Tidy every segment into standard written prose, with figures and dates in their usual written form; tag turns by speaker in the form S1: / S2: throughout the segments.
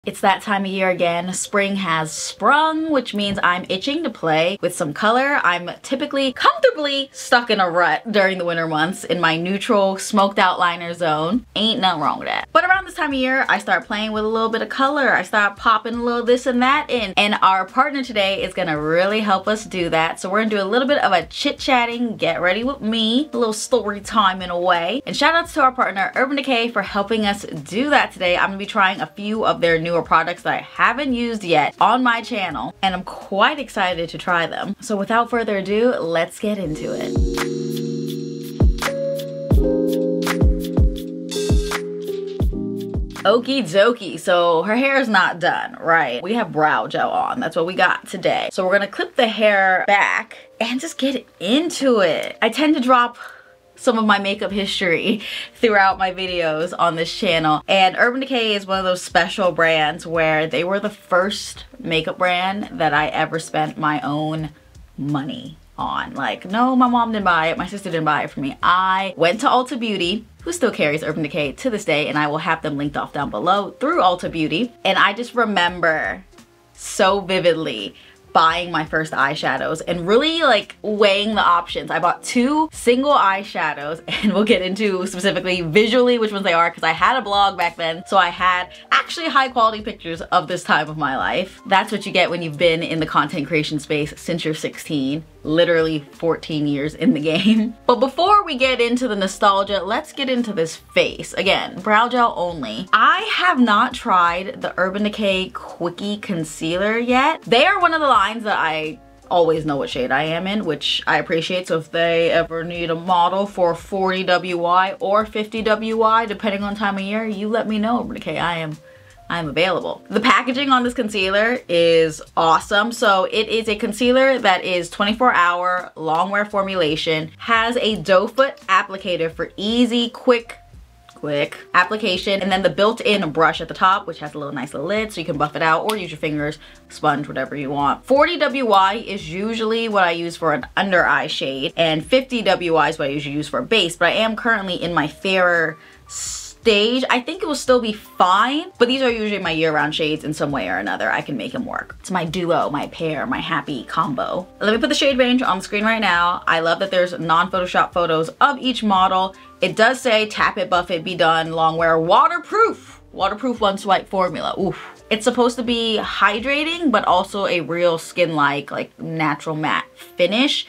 S1: It's that time of year again. Spring has sprung, which means I'm itching to play with some color. I'm typically comfortably stuck in a rut during the winter months in my neutral smoked out liner zone. Ain't nothing wrong with that. But around this time of year, I start playing with a little bit of color. I start popping a little this and that in. And our partner today is gonna really help us do that. So we're gonna do a little bit of a chit-chatting, get ready with me, a little story time in a way. And shout outs to our partner, Urban Decay, for helping us do that today. I'm gonna be trying a few of their newer products that I haven't used yet on my channel, and I'm quite excited to try them. So without further ado, let's get into it. Okie dokie, so her hair is not done, right? We have brow gel on, that's what we got today. So we're gonna clip the hair back and just get into it. I tend to drop some of my makeup history throughout my videos on this channel, and Urban Decay is one of those special brands where they were the first makeup brand that I ever spent my own money on. Like, no, my mom didn't buy it, my sister didn't buy it for me. I went to Ulta Beauty, who still carries Urban Decay to this day, and I will have them linked off down below, through Ulta Beauty. And I just remember so vividly buying my first eyeshadows and really like weighing the options. I bought 2 single eyeshadows, and we'll get into specifically visually which ones they are because I had a blog back then, so I had actually high quality pictures of this time of my life. That's what you get when you've been in the content creation space since you're 16. Literally 14 years in the game. But before we get into the nostalgia, let's get into this face. Again, brow gel only. I have not tried the Urban Decay Quickie Concealer yet. They are one of the lines that I always know what shade I am in, which I appreciate. So if they ever need a model for 40 WY or 50 WY, depending on time of year, you let me know, Urban Decay. I'm available. The packaging on this concealer is awesome. So it is a concealer that is 24-hour long wear formulation, has a doe foot applicator for easy, quick application, and then the built-in brush at the top, which has a little nice little lid so you can buff it out or use your fingers, sponge, whatever you want. 40 WY is usually what I use for an under eye shade, and 50 WY is what I usually use for a base, but I am currently in my fairer stage. I think it will still be fine, but these are usually my year-round shades in some way or another. I can make them work. It's my duo, my pair, my happy combo. Let me put the shade range on the screen right now. I love that there's non-Photoshop photos of each model. It does say tap it, buff it, be done, long wear, waterproof. Waterproof one swipe formula. Oof. It's supposed to be hydrating, but also a real skin-like, like natural matte finish.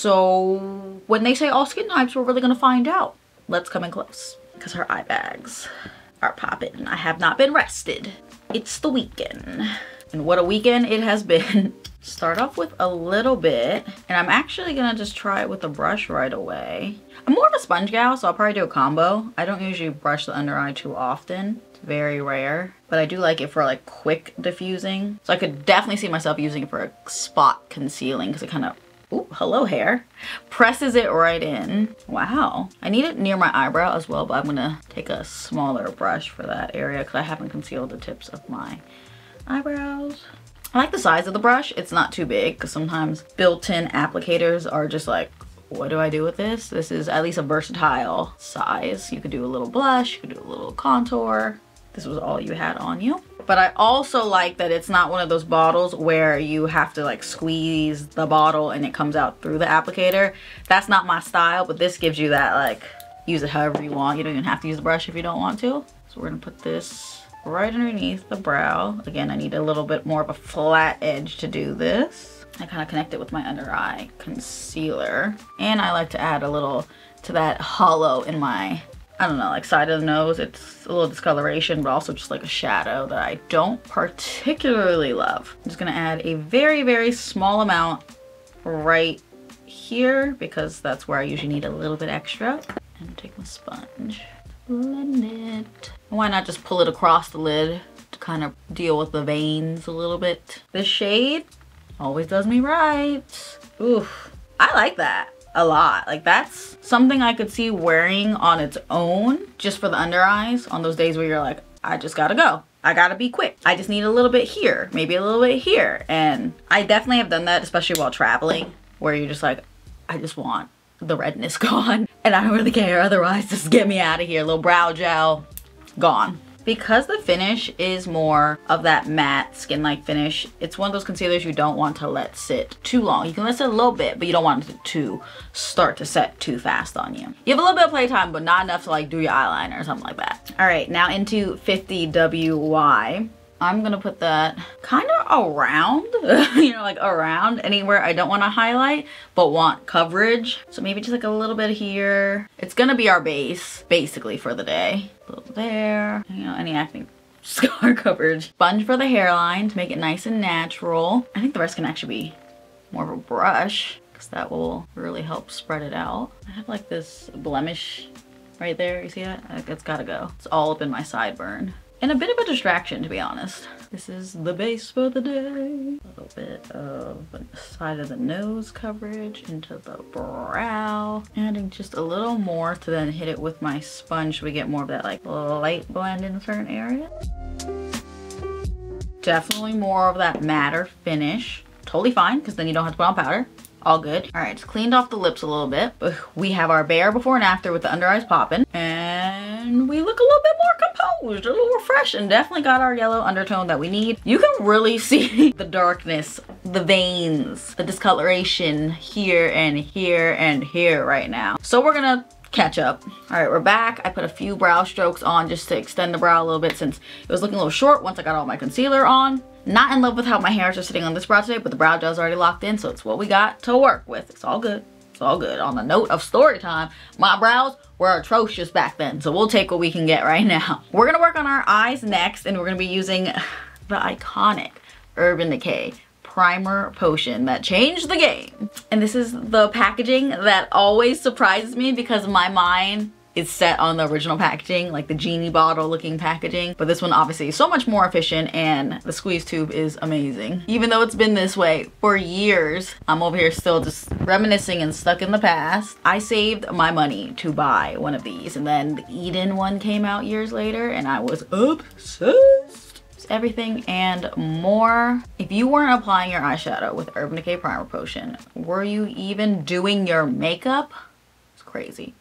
S1: So when they say all skin types, we're really gonna find out. Let's come in close, because her eye bags are popping. I have not been rested. It's the weekend. And what a weekend it has been. Start off with a little bit, and I'm actually gonna just try it with a brush right away. I'm more of a sponge gal, so I'll probably do a combo. I don't usually brush the under eye too often. It's very rare, but I do like it for like quick diffusing. So I could definitely see myself using it for a spot concealing, because it kind of, ooh, hello hair, presses it right in. Wow. I need it near my eyebrow as well, but I'm gonna take a smaller brush for that area because I haven't concealed the tips of my eyebrows. I like the size of the brush. It's not too big because sometimes built-in applicators are just like, what do I do with this? This is at least a versatile size. You could do a little blush, you could do a little contour. This was all you had on you. But I also like that it's not one of those bottles where you have to like squeeze the bottle and it comes out through the applicator. That's not my style, but this gives you that, like, use it however you want. You don't even have to use the brush if you don't want to. So we're gonna put this right underneath the brow. Again, I need a little bit more of a flat edge to do this. I kind of connect it with my under eye concealer. And I like to add a little to that hollow in my, I don't know, like side of the nose. It's a little discoloration, but also just like a shadow that I don't particularly love. I'm just gonna add a very, very small amount right here because that's where I usually need a little bit extra. And take my sponge, blend it. Why not just pull it across the lid to kind of deal with the veins a little bit. This shade always does me right. Oof, I like that a lot. Like, that's something I could see wearing on its own just for the under eyes on those days where you're like, I just gotta go. I gotta be quick. I just need a little bit here, maybe a little bit here. And I definitely have done that, especially while traveling, where you're just like, I just want the redness gone and I don't really care otherwise. Just get me out of here. Little brow gel, gone. Because the finish is more of that matte skin-like finish, it's one of those concealers you don't want to let sit too long. You can let it sit a little bit, but you don't want it to start to set too fast on you. You have a little bit of playtime, but not enough to like do your eyeliner or something like that. All right, now into 50WY. I'm gonna put that kind of around, you know, like around anywhere I don't want to highlight but want coverage. So maybe just like a little bit here. It's gonna be our base basically for the day. A little there, you know, any acne scar coverage. Sponge for the hairline to make it nice and natural. I think the rest can actually be more of a brush because that will really help spread it out. I have like this blemish right there, you see that? It's gotta go. It's all up in my sideburn. And a bit of a distraction, to be honest. This is the base for the day. A little bit of the side of the nose coverage into the brow. Adding just a little more to then hit it with my sponge so we get more of that like light blend in certain areas. Definitely more of that matter finish. Totally fine, because then you don't have to put on powder. All good. All right, just cleaned off the lips a little bit. We have our bare before and after with the under eyes popping. And we look a little bit more composed, a little refreshed, and definitely got our yellow undertone that we need. You can really see the darkness, the veins, the discoloration here and here and here right now. So we're gonna catch up. All right, we're back. I put a few brow strokes on just to extend the brow a little bit since it was looking a little short once I got all my concealer on. Not in love with how my hairs are sitting on this brow today, but the brow gel's already locked in, so it's what we got to work with. It's all good. It's all good. On the note of story time, my brows were atrocious back then, so we'll take what we can get right now. We're gonna work on our eyes next, and we're gonna be using the iconic Urban Decay primer potion that changed the game. And this is the packaging that always surprises me because my mind is set on the original packaging, like the genie bottle looking packaging. But this one obviously is so much more efficient, and the squeeze tube is amazing. Even though it's been this way for years, I'm over here still just reminiscing and stuck in the past. I saved my money to buy one of these, and then the Eden one came out years later and I was obsessed. Everything and more. If you weren't applying your eyeshadow with Urban Decay primer potion, were you even doing your makeup? It's crazy.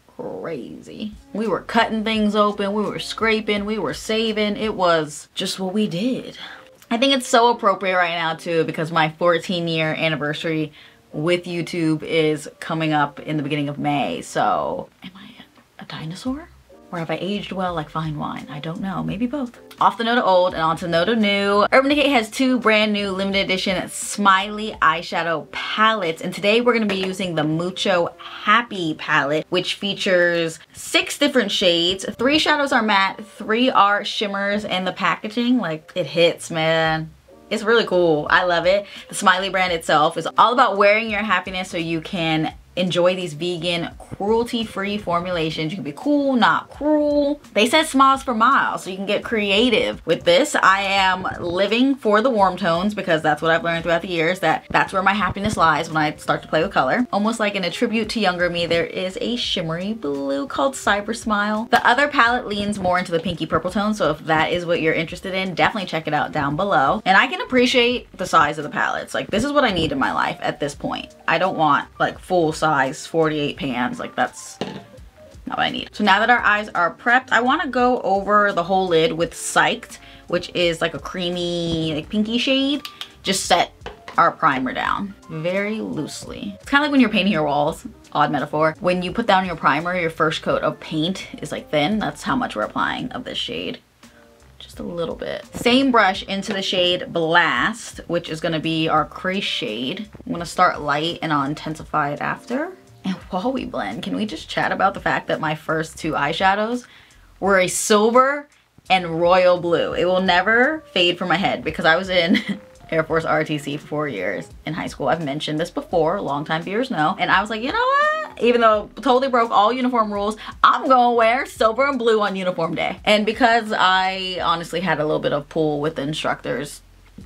S1: Crazy. We were cutting things open, we were scraping, we were saving. It was just what we did. I think it's so appropriate right now too because my 14-year anniversary with YouTube is coming up in the beginning of May. So am I a dinosaur? Or have I aged well like fine wine? I don't know, maybe both. Off the note of old and onto the note of new. Urban Decay has two brand new limited edition Smiley eyeshadow palettes. And today we're gonna be using the Mucho Happy palette, which features 6 different shades. 3 shadows are matte, 3 are shimmers, and the packaging, like, it hits, man. It's really cool, I love it. The Smiley brand itself is all about wearing your happiness so you can enjoy these vegan, cruelty-free formulations. You can be cool, not cruel. They said smiles for miles, so you can get creative with this. I am living for the warm tones because that's what I've learned throughout the years, that's where my happiness lies when I start to play with color. Almost like in a tribute to younger me, there is a shimmery blue called Cyber Smile. The other palette leans more into the pinky purple tone, so if that is what you're interested in, definitely check it out down below. And I can appreciate the size of the palettes. Like, this is what I need in my life at this point. I don't want like full size 48 pans, like that's not what I need. So now that our eyes are prepped, I want to go over the whole lid with Psyched, which is like a creamy, like pinky shade. Just set our primer down very loosely. It's kind of like when you're painting your walls, odd metaphor. When you put down your primer, your first coat of paint is like thin. That's how much we're applying of this shade. Just a little bit. Same brush into the shade Blast, which is gonna be our crease shade. I'm gonna start light and I'll intensify it after. And while we blend, can we just chat about the fact that my first 2 eyeshadows were a silver and royal blue. It will never fade from my head because I was in Air Force ROTC for 4 years in high school. I've mentioned this before, longtime viewers know. And I was like, you know what? Even though totally broke all uniform rules, I'm gonna wear silver and blue on uniform day. And because I honestly had a little bit of pull with the instructors,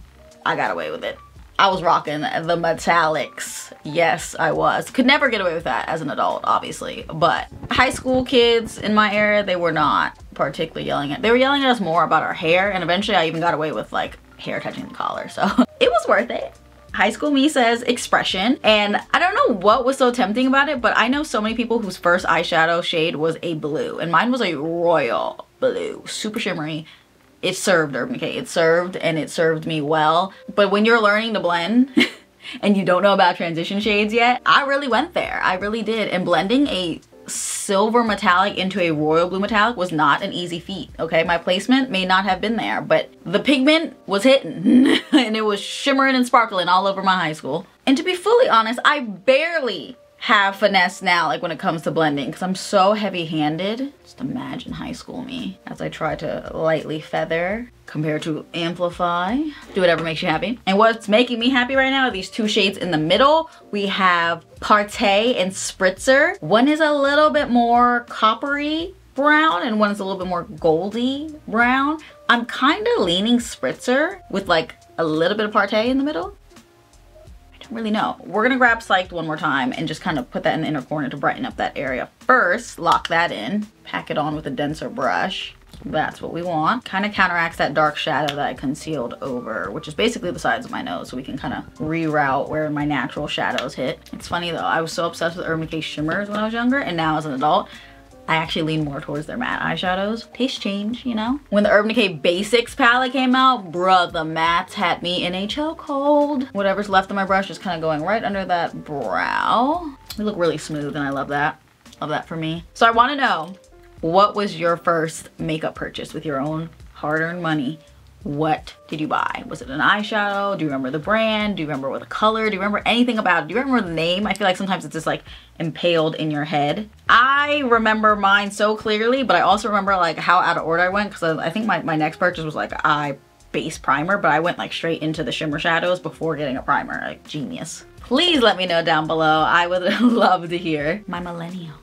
S1: I got away with it. I was rocking the metallics. Yes, I was. Could never get away with that as an adult, obviously. But high school kids in my era, they were not particularly yelling at. They were yelling at us more about our hair, and eventually I even got away with like hair touching the collar, so it was worth it. High school me says expression, and I don't know what was so tempting about it, but I know so many people whose first eyeshadow shade was a blue, and mine was a royal blue. Super shimmery. It served Urban Decay. It served, and it served me well. But when you're learning to blend and you don't know about transition shades yet, I really went there. I really did. And blending a silver metallic into a royal blue metallic was not an easy feat, okay? My placement may not have been there, but the pigment was hitting and it was shimmering and sparkling all over my high school. And to be fully honest, I barely have finesse now, like when it comes to blending, because I'm so heavy-handed. Just imagine high school me as I try to lightly feather compared to amplify. Do whatever makes you happy. And what's making me happy right now are these two shades in the middle. We have Partey and Spritzer. One is a little bit more coppery brown and one is a little bit more goldy brown. I'm kind of leaning Spritzer with like a little bit of Partey in the middle. Really know. We're gonna grab Psyched one more time and just kind of put that in the inner corner to brighten up that area. First, lock that in, pack it on with a denser brush. That's what we want. Kind of counteracts that dark shadow that I concealed over, which is basically the sides of my nose, so we can kind of reroute where my natural shadows hit. It's funny though, I was so obsessed with Urban Decay shimmers when I was younger, and now as an adult, I actually lean more towards their matte eyeshadows. Taste change, you know? When the Urban Decay Basics palette came out, bruh, the mattes had me in a chokehold. Whatever's left of my brush is kind of going right under that brow. They look really smooth and I love that. Love that for me. So I want to know, what was your first makeup purchase with your own hard-earned money? What did you buy? Was it an eyeshadow? Do you remember the brand? Do you remember what the color? Do you remember anything about it? Do you remember the name? I feel like sometimes it's just like impaled in your head. I remember mine so clearly, but I also remember like how out of order I went, because I think my next purchase was like an eye base primer, but I went like straight into the shimmer shadows before getting a primer. Like, genius. Please let me know down below. I would love to hear. My millennial.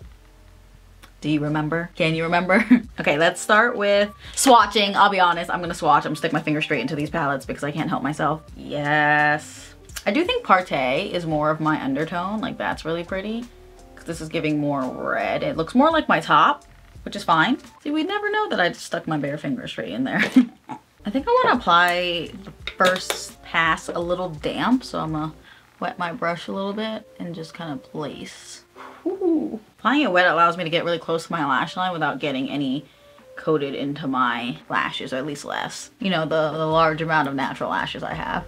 S1: Do you remember? Can you remember? Okay, let's start with swatching. I'll be honest, I'm gonna swatch. I'm gonna stick my finger straight into these palettes because I can't help myself. Yes. I do think Partey is more of my undertone. Like, that's really pretty. Because this is giving more red. It looks more like my top, which is fine. See, we'd never know that I just stuck my bare finger straight in there. I think I wanna apply the first pass a little damp, so I'm gonna wet my brush a little bit and just kind of place. Ooh. Applying it wet allows me to get really close to my lash line without getting any coated into my lashes, or at least less. You know, the large amount of natural lashes I have.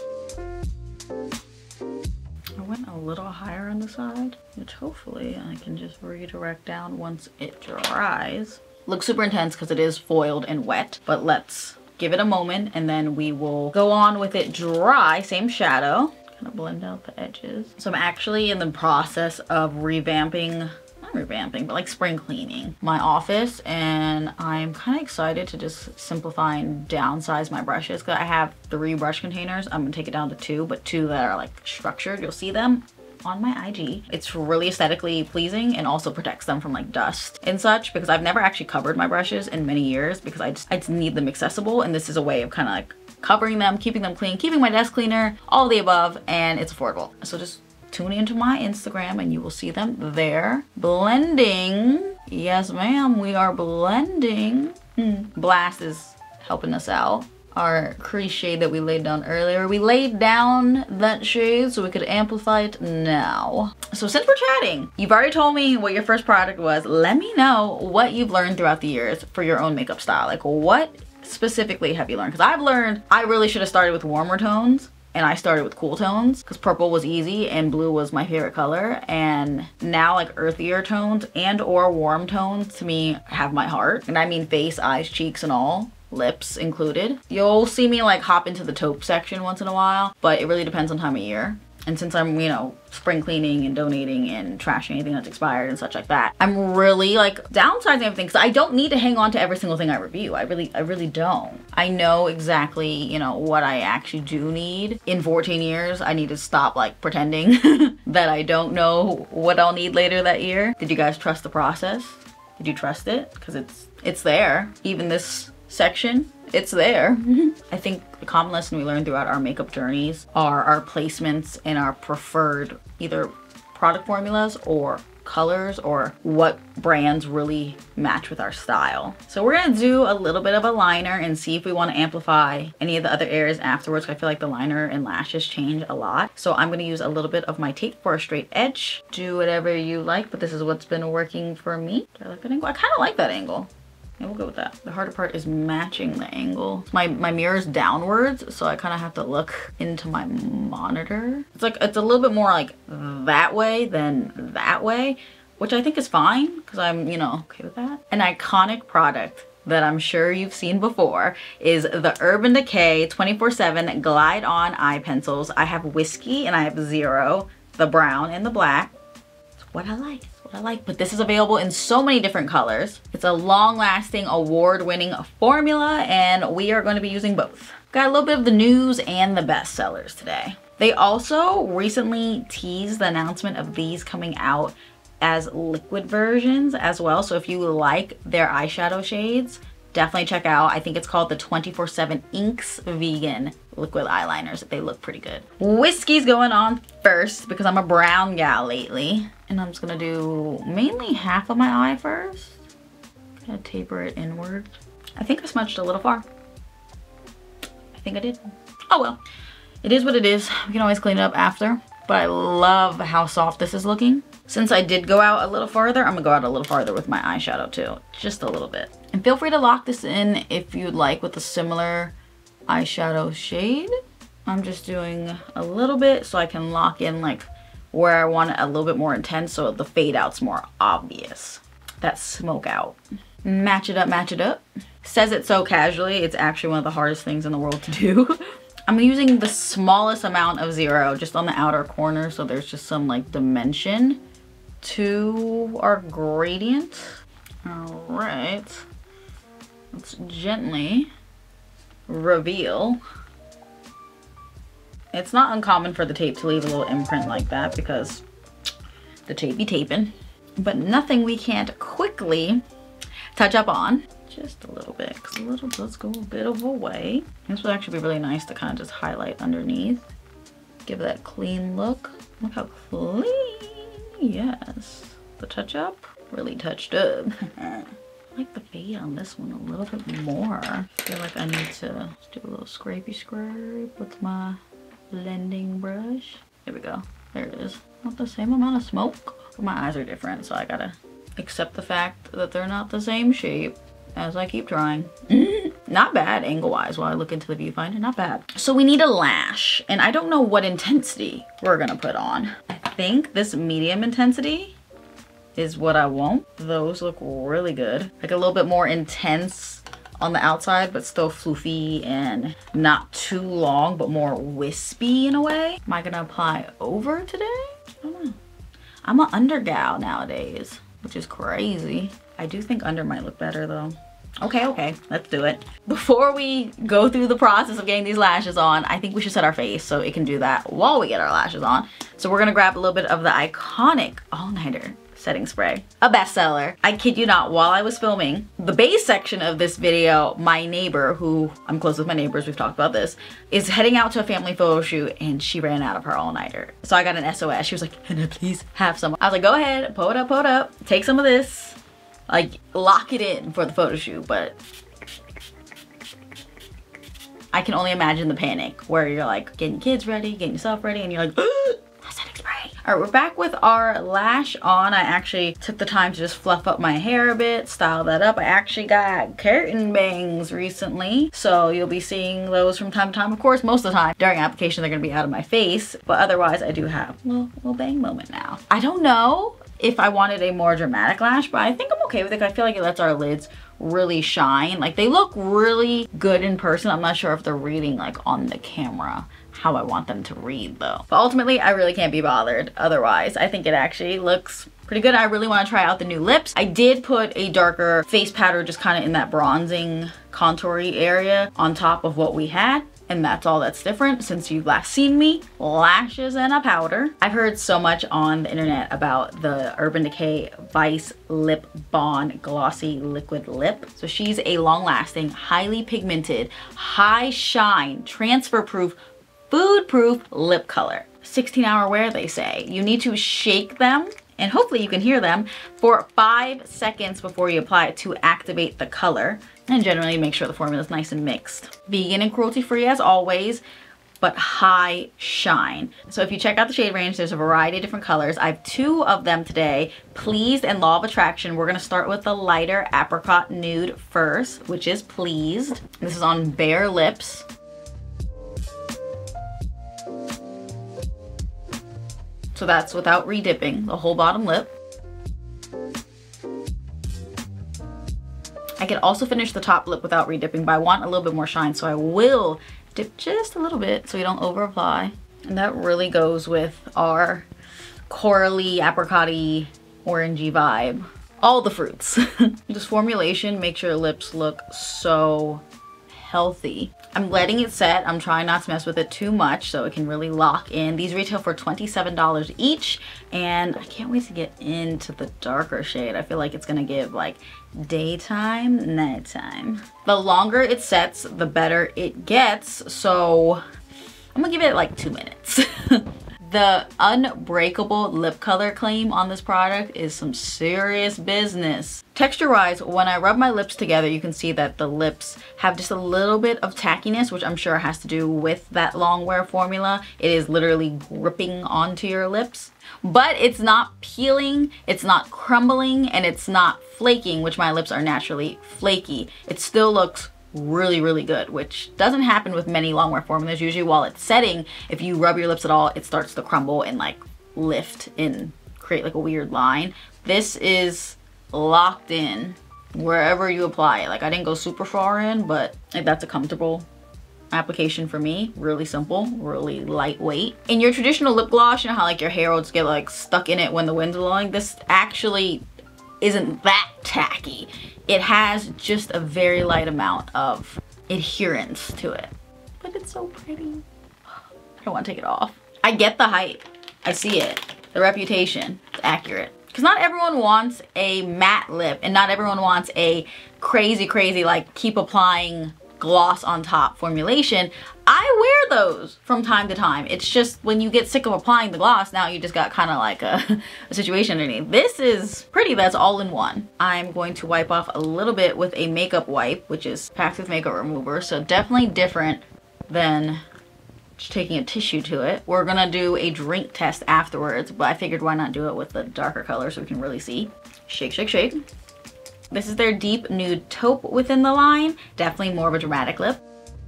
S1: I went a little higher on the side, which hopefully I can just redirect down once it dries. Looks super intense because it is foiled and wet, but let's give it a moment and then we will go on with it dry, same shadow. Blend out the edges. So I'm actually in the process of revamping, not revamping, but like spring cleaning my office, and I'm kind of excited to just simplify and downsize my brushes because I have 3 brush containers. I'm gonna take it down to 2, but 2 that are like structured. You'll see them on my IG. It's really aesthetically pleasing and also protects them from like dust and such, because I've never actually covered my brushes in many years because I just need them accessible, and this is a way of kind of like covering them, keeping them clean, keeping my desk cleaner, all of the above, and it's affordable. So just tune into my Instagram and you will see them there. Blending. Yes, ma'am, we are blending. Blast is helping us out. Our crease shade that we laid down earlier. We laid down that shade so we could amplify it now. So since we're chatting, you've already told me what your first product was. Let me know what you've learned throughout the years for your own makeup style. Like, what specifically have you learned? Because I've learned I really should have started with warmer tones, and I started with cool tones because purple was easy and blue was my favorite color, and now like earthier tones and or warm tones to me have my heart, and I mean face, eyes, cheeks, and all, lips included. You'll see me like hop into the taupe section once in a while, but it really depends on time of year. And since I'm, you know, spring cleaning and donating and trashing anything that's expired and such like that, I'm really like downsizing everything because I don't need to hang on to every single thing I review. I really don't. I know exactly, you know, what I actually do need. In 14 years, I need to stop like pretending that I don't know what I'll need later that year. Did you guys trust the process? Did you trust it? Because it's there. Even this section, it's there. I think the common lesson we learned throughout our makeup journeys are our placements and our preferred either product formulas or colors, or what brands really match with our style. So we're gonna do a little bit of a liner and see if we want to amplify any of the other areas afterwards. I feel like the liner and lashes change a lot. So I'm gonna use a little bit of my tape for a straight edge. Do whatever you like, but this is what's been working for me. Do I like that angle? I kind of like that angle. Yeah, we'll go with that. The harder part is matching the angle. My mirror's downwards, so I kind of have to look into my monitor. It's like, it's a little bit more like that way than that way, which I think is fine because I'm, you know, okay with that. An iconic product that I'm sure you've seen before is the Urban Decay 24/7 Glide On Eye Pencils. I have Whiskey and I have Zero, the brown and the black. It's what I like. I like, but this is available in so many different colors. It's a long-lasting, award-winning formula, and we are going to be using both. Got a little bit of the news and the bestsellers today. They also recently teased the announcement of these coming out as liquid versions as well. So if you like their eyeshadow shades, definitely check out. I think it's called the 24/7 Inks Vegan liquid eyeliners. They look pretty good. Whiskey's going on first because I'm a brown gal lately. And I'm just gonna do mainly half of my eye first. Gonna taper it inward. I think I smudged a little far. I think I did. Oh well, it is what it is. We can always clean it up after. But I love how soft this is looking. Since I did go out a little farther, I'm gonna go out a little farther with my eyeshadow too. Just a little bit. And feel free to lock this in if you'd like with a similar eyeshadow shade. I'm just doing a little bit so I can lock in like where I want it a little bit more intense so the fade out's more obvious. That smoke out. Match it up, match it up. Says it so casually, it's actually one of the hardest things in the world to do. I'm using the smallest amount of Zero just on the outer corner so there's just some like dimension to our gradient. All right, let's gently reveal. It's not uncommon for the tape to leave a little imprint like that because the tape be taping, but nothing we can't quickly touch up on. Just a little bit, because a little does go a bit of a way. This would actually be really nice to kind of just highlight underneath. Give it that clean look. Look how clean, yes. The touch up, really touched up. I like the fade on this one a little bit more. I feel like I need to do a little scrapey scrape with my blending brush. There we go. There it is. Not the same amount of smoke. But my eyes are different, so I gotta accept the fact that they're not the same shape as I keep trying. Not bad angle-wise while I look into the viewfinder. Not bad. So we need a lash, and I don't know what intensity we're gonna put on. I think this medium intensity is what I want. Those look really good. Like a little bit more intense on the outside, but still floofy and not too long, but more wispy in a way. Am I gonna apply over today? I don't know. I'm an under gal nowadays, which is crazy. I do think under might look better though. Okay, let's do it. Before we go through the process of getting these lashes on, I think we should set our face so it can do that while we get our lashes on. So we're gonna grab a little bit of the iconic all-nighter setting spray, a bestseller. I kid you not, while I was filming the base section of this video, my neighbor, who I'm close with my neighbors, we've talked about this, is heading out to a family photo shoot and she ran out of her all-nighter. So I got an SOS. She was like, can I please have some? I was like, go ahead, pull it up, take some of this, like lock it in for the photo shoot. But I can only imagine the panic where you're like getting your kids ready, getting yourself ready, and you're like, setting spray. All right, we're back with our lash on. I actually took the time to just fluff up my hair a bit, style that up. I actually got curtain bangs recently, so you'll be seeing those from time to time. Of course, most of the time during application, they're gonna be out of my face, but otherwise I do have a little bang moment now. I don't know if I wanted a more dramatic lash, but I think I'm okay with it. I feel like it lets our lids really shine. Like they look really good in person. I'm not sure if they're reading like on the camera how I want them to read though. But ultimately, I really can't be bothered otherwise. I think it actually looks pretty good. I really want to try out the new lips. I did put a darker face powder just kind of in that bronzing contoury area on top of what we had. And that's all that's different since you've last seen me. Lashes and a powder. I've heard so much on the internet about the Urban Decay Vice Lip Bond Glossy Liquid Lip. So she's a long-lasting, highly pigmented, high shine, transfer-proof, food-proof lip color. 16-hour wear, they say. You need to shake them, and hopefully you can hear them, for 5 seconds before you apply it to activate the color. And generally make sure the formula is nice and mixed. Vegan and cruelty-free as always. but high shine. So if you check out the shade range, there's a variety of different colors. I have 2 of them today, Pleased and Law of Attraction. We're gonna start with the lighter apricot nude first, which is Pleased. This is on bare lips. So that's without redipping the whole bottom lip. I could also finish the top lip without redipping, but I want a little bit more shine, so I will dip just a little bit so you don't over apply. And that really goes with our corally, apricot-y, orangey vibe. All the fruits. This formulation makes your lips look so healthy. I'm letting it set. I'm trying not to mess with it too much so it can really lock in. These retail for $27 each, and I can't wait to get into the darker shade. I feel like it's gonna give like daytime, nighttime. The longer it sets, the better it gets, so I'm gonna give it like 2 minutes. The unbreakable lip color claim on this product is some serious business. Texture-wise, when I rub my lips together, you can see that the lips have just a little bit of tackiness, which I'm sure has to do with that long wear formula. It is literally gripping onto your lips. But it's not peeling, it's not crumbling, and it's not flaking, which my lips are naturally flaky. It still looks really good, which doesn't happen with many long wear formulas. Usually while it's setting, if you rub your lips at all, it starts to crumble and like lift and create like a weird line. This is locked in wherever you apply it. Like I didn't go super far in, but like, that's a comfortable application for me. Really simple, really lightweight. In your traditional lip gloss, you know how like your hair will just get like stuck in it when the wind's blowing? This actually isn't that tacky. It has just a very light amount of adherence to it. But it's so pretty. I don't want to take it off. I get the hype. I see it. The reputation. It's accurate. Because not everyone wants a matte lip, and not everyone wants a crazy like keep applying gloss on top formulation. I wear those from time to time. It's just when you get sick of applying the gloss, now you just got kind of like a situation underneath. This is pretty, that's all in one. I'm going to wipe off a little bit with a makeup wipe, which is packed with makeup remover, so definitely different than just taking a tissue to it. We're gonna do a drink test afterwards, but I figured why not do it with the darker color so we can really see. Shake, shake, shake. This is their deep nude taupe within the line. Definitely more of a dramatic lip.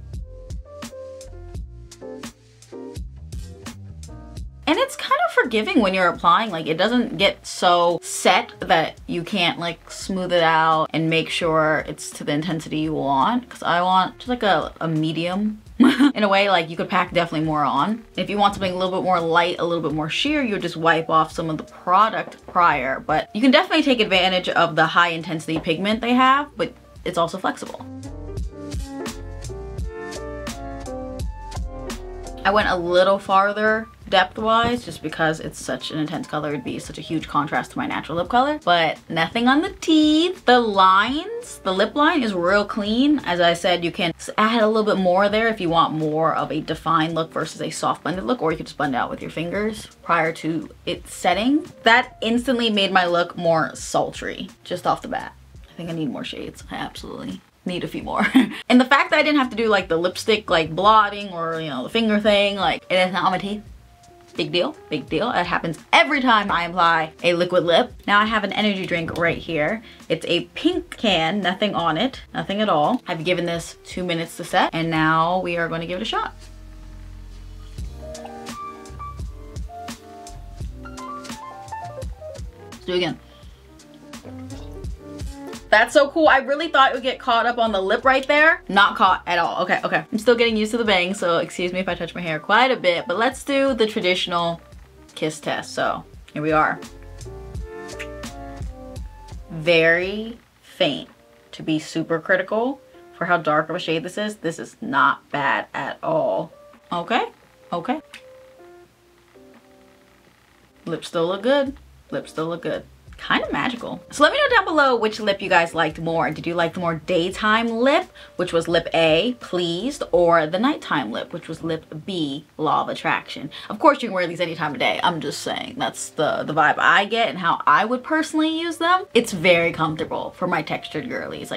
S1: And it's kind of forgiving when you're applying. Like it doesn't get so set that you can't like smooth it out and make sure it's to the intensity you want. Because I want just like a medium. In a way, like you could pack definitely more on. If you want something a little bit more light, a little bit more sheer, you would just wipe off some of the product prior. But you can definitely take advantage of the high intensity pigment they have, but it's also flexible. I went a little farther depth-wise just because it's such an intense color. It'd be such a huge contrast to my natural lip color, but nothing on the teeth. The lines, the lip line is real clean. As I said, you can add a little bit more there if you want more of a defined look versus a soft blended look, or you could just blend it out with your fingers prior to it setting. That instantly made my look more sultry just off the bat. I think I need more shades. I absolutely need a few more. And the fact that I didn't have to do like the lipstick like blotting or, you know, the finger thing, like it is not on my teeth. Big deal, big deal. It happens every time I apply a liquid lip. Now I have an energy drink right here. It's a pink can, nothing on it, nothing at all. I've given this 2 minutes to set, and now we are going to give it a shot. Let's do it again. That's so cool. I really thought it would get caught up on the lip right there. Not caught at all. Okay, okay. I'm still getting used to the bang, so excuse me if I touch my hair quite a bit, but let's do the traditional kiss test. So here we are. Very faint. To be super critical for how dark of a shade this is not bad at all. Okay, okay. Lips still look good. Lips still look good. Kind of magical. So let me know down below which lip you guys liked more. Did you like the more daytime lip, which was lip A, Pleased, or the nighttime lip, which was lip B, Law of Attraction? Of course you can wear these any time of day. I'm just saying that's the vibe I get and how I would personally use them. It's very comfortable for my textured girlies. Like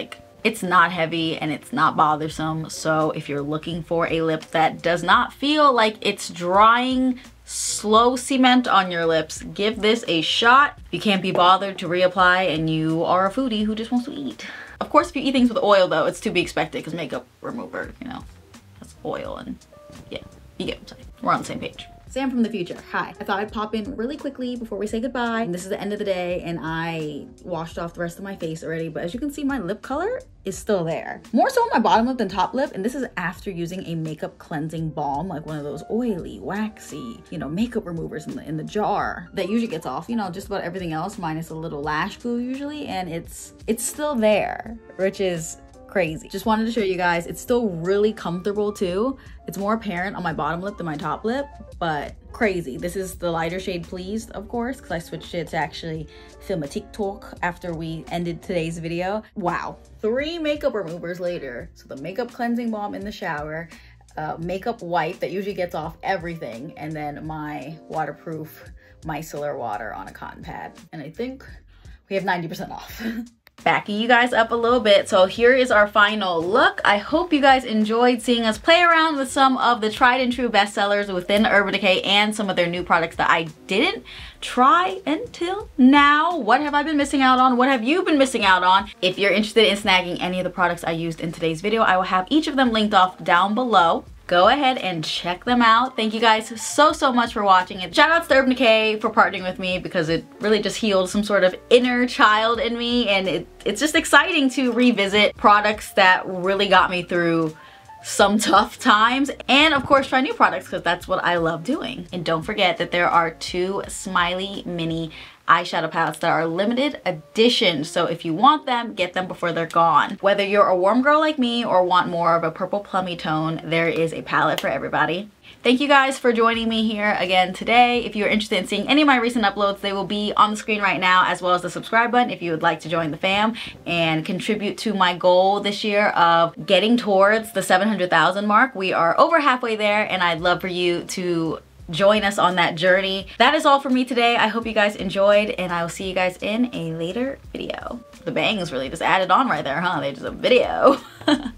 S1: It's not heavy and it's not bothersome. So if you're looking for a lip that does not feel like it's drying slow cement on your lips, give this a shot. You can't be bothered to reapply and you are a foodie who just wants to eat. Of course, if you eat things with oil though, it's to be expected because makeup remover, you know, that's oil and yeah, you get what I'm saying. We're on the same page. Sam from the future, hi. I thought I'd pop in really quickly before we say goodbye. And this is the end of the day and I washed off the rest of my face already, but as you can see, my lip color is still there. More so on my bottom lip than top lip, and this is after using a makeup cleansing balm, like one of those oily, waxy, you know, makeup removers in the jar that usually gets off, you know, just about everything else minus a little lash glue usually, and it's still there, which is crazy. Just wanted to show you guys, it's still really comfortable too. It's more apparent on my bottom lip than my top lip, but crazy. This is the lighter shade Pleased, of course, because I switched it to actually film a TikTok after we ended today's video. Wow. 3 makeup removers later. So the makeup cleansing balm in the shower, makeup wipe that usually gets off everything, and then my waterproof micellar water on a cotton pad. And I think we have 90% off. Backing you guys up a little bit, so here is our final look. I hope you guys enjoyed seeing us play around with some of the tried and true bestsellers within Urban Decay and some of their new products that I didn't try until now. What have I been missing out on? What have you been missing out on? If you're interested in snagging any of the products I used in today's video, I will have each of them linked off down below. Go ahead and check them out. Thank you guys so much for watching it. Shout outs to Urban Decay for partnering with me because it really just healed some sort of inner child in me, and it's just exciting to revisit products that really got me through some tough times, and of course try new products because that's what I love doing. And don't forget that there are 2 Smiley mini eyeshadow palettes that are limited edition, so if you want them, get them before they're gone. Whether you're a warm girl like me or want more of a purple plummy tone, there is a palette for everybody. Thank you guys for joining me here again today. If you're interested in seeing any of my recent uploads, they will be on the screen right now, as well as the subscribe button if you would like to join the fam and contribute to my goal this year of getting towards the 700,000 mark. We are over halfway there, and I'd love for you to join us on that journey. That is all for me today. I hope you guys enjoyed, and I will see you guys in a later video. The bangs really just added on right there, huh? They just a video.